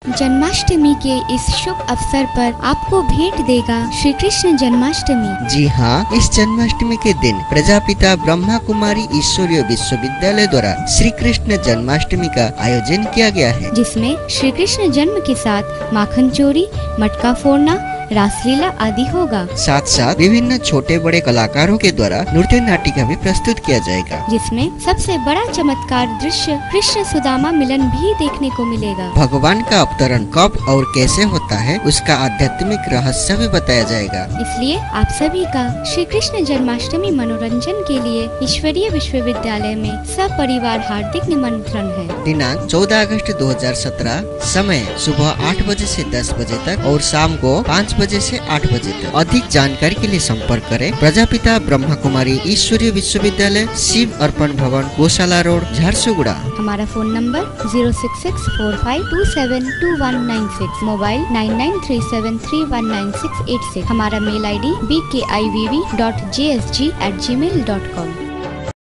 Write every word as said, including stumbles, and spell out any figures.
जन्माष्टमी के इस शुभ अवसर पर आपको भेंट देगा श्री कृष्ण जन्माष्टमी। जी हाँ, इस जन्माष्टमी के दिन प्रजापिता ब्रह्माकुमारी ईश्वरीय विश्वविद्यालय द्वारा श्री कृष्ण जन्माष्टमी का आयोजन किया गया है, जिसमें श्री कृष्ण जन्म के साथ माखन चोरी, मटका फोड़ना, रासलीला आदि होगा। साथ साथ विभिन्न छोटे बड़े कलाकारों के द्वारा नृत्य नाटिका भी प्रस्तुत किया जाएगा, जिसमें सबसे बड़ा चमत्कार दृश्य कृष्ण सुदामा मिलन भी देखने को मिलेगा। भगवान का अवतरण कब और कैसे होता है, उसका आध्यात्मिक रहस्य भी बताया जाएगा। इसलिए आप सभी का श्री कृष्ण जन्माष्टमी मनोरंजन के लिए ईश्वरीय विश्वविद्यालय में सपरिवार हार्दिक निमंत्रण है। दिनांक चौदह अगस्त दो हजार सत्रह, समय सुबह आठ बजे से दस बजे तक और शाम को पाँच बजे से आठ बजे तक। अधिक जानकारी के लिए संपर्क करें प्रजापिता ब्रह्माकुमारी ईश्वरीय विश्वविद्यालय, शिव अर्पण भवन, गौशाला रोड, झारसुगुड़ा। हमारा phone number zero six six four five two seven two one nine six, mobile nine nine three seven three one nine six eight six. हमारा mail I D B K I V V dot J S G at gmail dot com.